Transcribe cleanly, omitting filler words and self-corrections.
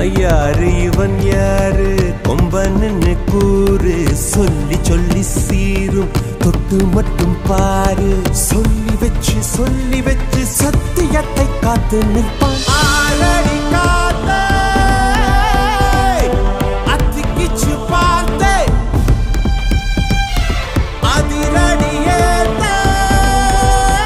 யாரு இவன் யாரு கொம்பன்னு கூறு சொல்லி சொல்லி சீரும் தொட்டு மட்டும் பாரு சொல்லி வச்சு சத்தியத்தை காத்து நிற்பான்